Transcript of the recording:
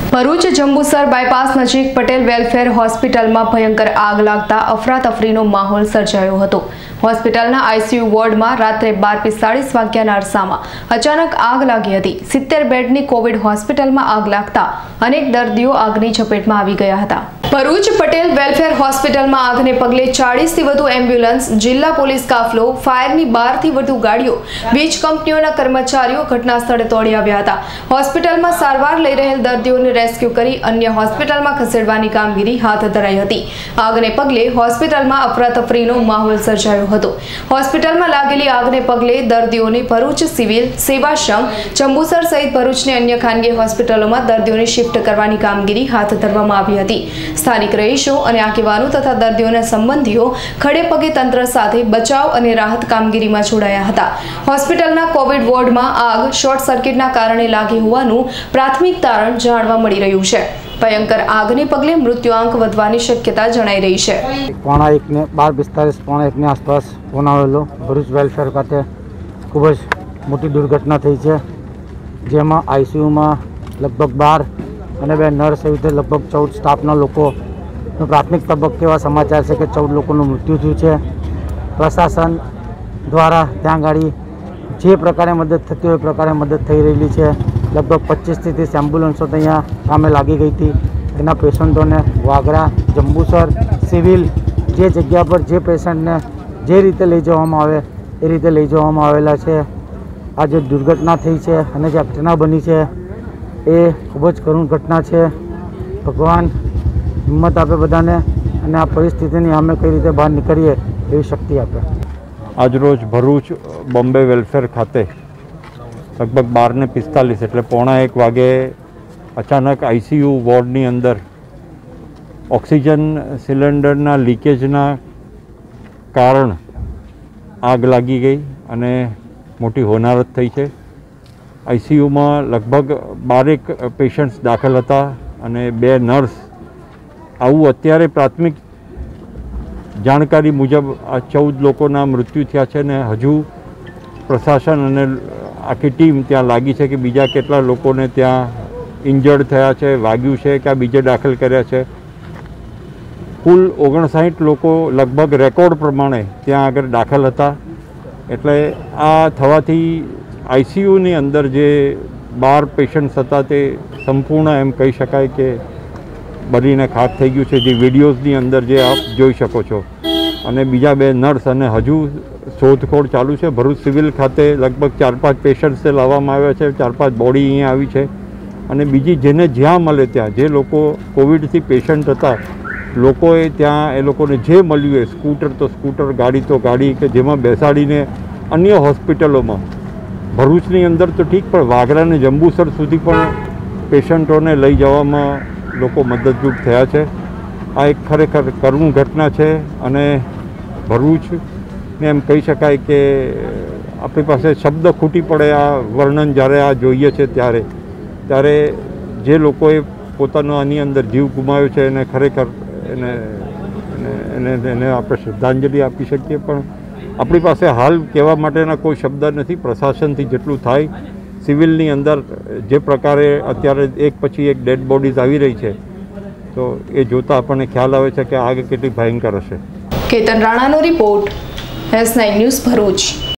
Bharuch Jambusar bypass નજીક Patel welfare હોસ્પિટલમાં ભયંકર આગ લાગતા અફરાતફરીનો માહોલ સર્જાયો હતો। હોસ્પિટલના આઈસીયુ વોર્ડમાં રાત્રે 12:45 વાગ્યાના અરસામાં અચાનક આગ લાગી હતી। 70 બેડની કોવિડ હોસ્પિટલમાં આગ લાગતા અનેક દર્દીઓ આગની ઝપેટમાં આવી ગયા હતા। ભરૂચ પટેલ વેલફેર હોસ્પિટલમાં આગને પગલે 40 થી વધુ એમ્બ્યુલન્સ, જિલ્લા પોલીસ કાફલો, ફાયરની 12 થી વધુ ગાડીઓ, વીજ કંપનીઓના કર્મચારીઓ ઘટના સ્થળે દોડી આવ્યા હતા। હોસ્પિટલમાં સારવાર લઈ રહેલ દર્દીઓને રેસ્ક્યુ કરી અન્ય હોસ્પિટલમાં ખસેડવાની કામગીરી હાથ ધરાઈ હતી। આગને પગલે હોસ્પિટલમાં અફરાતફરીનો માહોલ સર્જાયો હતો। હોસ્પિટલમાં લાગેલી આગને પગલે દર્દીઓને ભરૂચ સિવિલ, સેવાશ્રમ, જંબુસર સહિત ભરૂચની અન્ય ખાનગી હોસ્પિટલોમાં દર્દીઓને શિફ્ટ કરવાની કામગીરી હાથ ધરવામાં આવી હતી। સ્થાનિક રહીશો અને આગેવાનો તથા દર્દીઓના સંબંધીઓ ખડે પગે તંત્ર સાથે બચાવ અને રાહત કામગીરીમાં જોડાયા હતા। હોસ્પિટલના કોવિડ વોર્ડમાં આગ શોર્ટ સર્કિટના કારણે લાગી હોવાનું પ્રાથમિક તારણ જાણવા મળી રહ્યું છે। ભયંકર આગને પગલે મૃત્યુઆંક વધવાની શક્યતા જણાઈ રહી છે। 12:45 આસપાસ ફોન આવેલો। ભરૂચ વેલફેર ખાતે ખૂબ જ મોટી દુર્ઘટના થઈ છે, જેમાં આઈસીયુમાં લગભગ 12 અને 2 નર્સ સહિત લગભગ 14 સ્ટાફના લોકો પ્રાથમિક તબક્કે એવા સમાચાર છે કે 14 લોકોનું મૃત્યુ થયું છે। પ્રશાસન દ્વારા ત્યાં ગાડી જે પ્રકારે મદદ થતી હોય એ પ્રકારે મદદ થઈ રહેલી છે। લગભગ 25 થી 30 એમ્બ્યુલન્સો અહીંયા કામે લાગી ગઈ હતી। એના પેશન્ટોને વાગરા, જંબુસર, સિવિલ જે જગ્યા પર જે પેશન્ટને જે રીતે લઈ જવામાં આવે એ રીતે લઈ જવામાં આવેલા છે। આ જે દુર્ઘટના થઈ છે અને જે ઘટના બની છે એ ખૂબ જ કરુણ ઘટના છે। ભગવાન હિંમત આપે બધાને અને આ પરિસ્થિતિની સામે કઈ રીતે બહાર નીકળીએ એવી શક્તિ આપે। આજરોજ ભરૂચ બોમ્બે વેલફેર ખાતે લગભગ 12:45 એટલે 12:45 વાગે અચાનક આઈસીયુ વોર્ડની અંદર ઓક્સિજન સિલિન્ડરના લીકેજના કારણ આગ લાગી ગઈ અને મોટી હોનારત થઈ છે। આઈસીયુમાં લગભગ 12 પેશન્ટ્સ દાખલ હતા અને 2 નર્સ। આવું અત્યારે પ્રાથમિક જાણકારી મુજબ આ 14 લોકોના મૃત્યુ થયા છે ને હજુ પ્રશાસન અને આખી ટીમ ત્યાં લાગી છે કે બીજા કેટલા લોકોને ત્યાં ઇન્જર્ડ થયા છે, વાગ્યું છે કે બીજે દાખલ કર્યા છે। કુલ 59 લોકો લગભગ રેકોર્ડ પ્રમાણે ત્યાં આગળ દાખલ હતા। એટલે આ થવાથી આઈસીયુની અંદર જે 12 પેશન્ટ્સ હતા તે સંપૂર્ણ એમ કહી શકાય કે બનીને ખાક થઈ ગયું છે, જે વિડીયોઝની અંદર જે આપ જોઈ શકો છો। અને બીજા 2 નર્સ અને હજુ શોધખોળ ચાલુ છે। ભરૂચ સિવિલ ખાતે લગભગ 4-5 પેશન્ટ્સને લાવવામાં આવ્યા છે, 4-5 બોડી અહીંયા આવી છે અને બીજી જેને જ્યાં મળે ત્યાં જે લોકો કોવિડથી પેશન્ટ હતા લોકોએ ત્યાં એ લોકોને જે મળ્યું એ સ્કૂટર તો સ્કૂટર, ગાડી તો ગાડી કે જેમાં બેસાડીને અન્ય હોસ્પિટલોમાં ભરૂચની અંદર તો ઠીક પણ વાગરા અને જંબુસર સુધી પણ પેશન્ટોને લઈ જવામાં લોકો મદદરૂપ થયા છે। આ એક ખરેખર કરુણ ઘટના છે અને ભરૂચને એમ કહી શકાય કે આપણી પાસે શબ્દ ખૂટી પડે આ વર્ણન જ્યારે આ જોઈએ છે ત્યારે જે લોકોએ પોતાનો આની અંદર જીવ ગુમાવ્યો છે એને ખરેખર એને આપણે શ્રદ્ધાંજલિ આપી શકીએ। પણ આપણી પાસે હાલ કહેવા માટેના કોઈ શબ્દ નથી। પ્રશાસનથી જેટલું થાય, સિવિલની અંદર જે પ્રકારે અત્યારે એક પછી એક ડેડ બોડીઝ આવી રહી છે તો એ જોતાં આપણને ખ્યાલ આવે છે કે આગ કેટલી ભયંકર હશે। કેતન રાણાનો રિપોર્ટ, S9 ન્યૂઝ ભરૂચ।